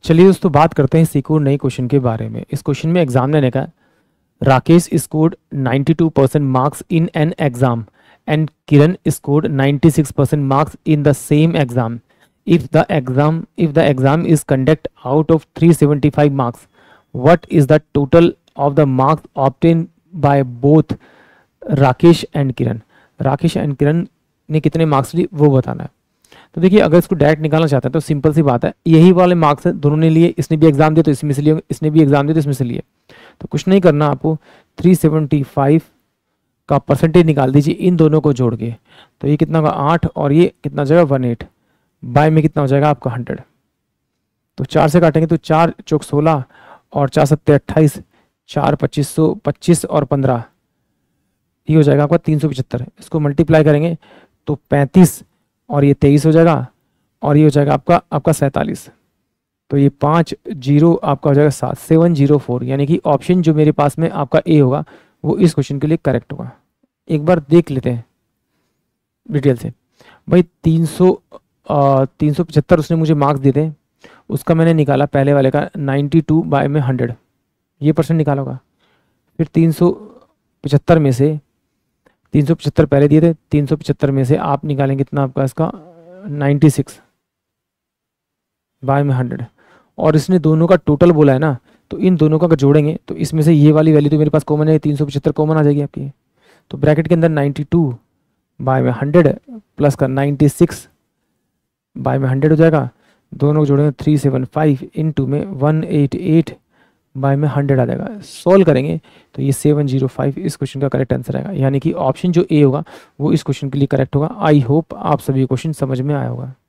चलिए दोस्तों बात करते हैं इस एक और नए क्वेश्चन के बारे में। इस क्वेश्चन में एग्जाम ने कहा Rakesh scored 92% marks in an exam and Kiran scored 96% marks in the same exam. if the exam is conducted out of 375 marks, what is the total of the marks obtained by both Rakesh and Kiran. Rakesh and Kiran ने कितने marks लिए वो बताना है। तो देखिए अगर इसको डायरेक्ट निकालना चाहते हैं तो सिंपल सी बात है, यही वाले मार्क्स है, दोनों ने लिए, इसने भी एग्जाम दिया तो इसमें से लिए, इसने भी एग्जाम दिया तो इसमें से लिए। तो कुछ नहीं करना आपको, 375 का परसेंटेज निकाल दीजिए इन दोनों को जोड़ के। तो ये कितना होगा 8 और ये कितना हो जाएगा 18, बाय में कितना हो जाएगा आपका 100। तो 4 से काटेंगे तो 4 चौक 16 और 4 सत्ते 28, 4 25 और 15, ये हो जाएगा आपका 375। इसको मल्टीप्लाई करेंगे तो 35 और ये 23 हो जाएगा और ये हो जाएगा आपका 47। तो ये 5 0 आपका हो जाएगा 704, यानी कि ऑप्शन जो मेरे पास में आपका ए होगा वो इस क्वेश्चन के लिए करेक्ट होगा। एक बार देख लेते हैं डिटेल से। भाई 375 उसने मुझे मार्क्स दिए थे, उसका मैंने निकाला पहले वाले का 92 बाय में 100, ये परसेंट निकाला होगा। फिर 375 में से 375 पहले दिए थे, 375 में से आप निकालेंगे कितना आपका इसका 96 बाय में 100, और इसने दोनों का टोटल बोला है ना, तो इन दोनों का अगर जोड़ेंगे तो इसमें से ये वाली वैल्यू तो मेरे पास कॉमन है, 375 कॉमन आ जाएगी आपकी। तो ब्रैकेट के अंदर 92 बाय में 100 प्लस का 96 बाय में 100 हो जाएगा, दोनों को जोड़ेंगे 375 इंटू में 188 बाय में 100 आ जाएगा। सॉल्व करेंगे तो ये 705 इस क्वेश्चन का करेक्ट आंसर आएगा, यानी कि ऑप्शन जो ए होगा वो इस क्वेश्चन के लिए करेक्ट होगा। आई होप आप सभी क्वेश्चन समझ में आया होगा।